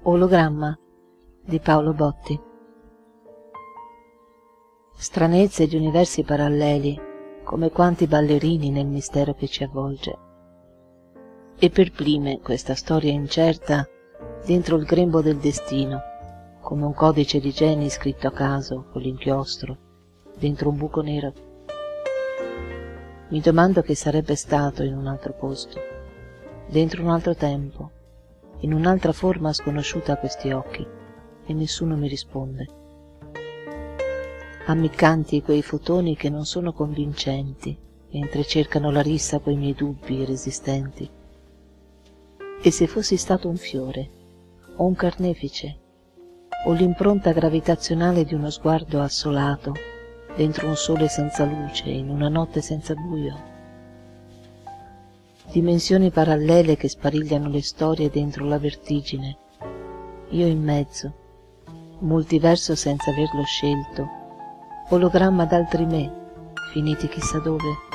Ologramma di Paolo Botti. Stranezze di universi paralleli, come quanti ballerini nel mistero che ci avvolge. E perplime questa storia incerta dentro il grembo del destino, come un codice di geni scritto a caso con l'inchiostro dentro un buco nero. Mi domando che sarebbe stato in un altro posto, dentro un altro tempo, in un'altra forma sconosciuta a questi occhi, e nessuno mi risponde. Ammiccanti quei fotoni che non sono convincenti, mentre cercano la rissa coi miei dubbi irresistenti. E se fossi stato un fiore, o un carnefice, o l'impronta gravitazionale di uno sguardo assolato, dentro un sole senza luce, in una notte senza buio. Dimensioni parallele che sparigliano le storie dentro la vertigine, io in mezzo, multiverso senza averlo scelto, ologramma d'altri me, finiti chissà dove.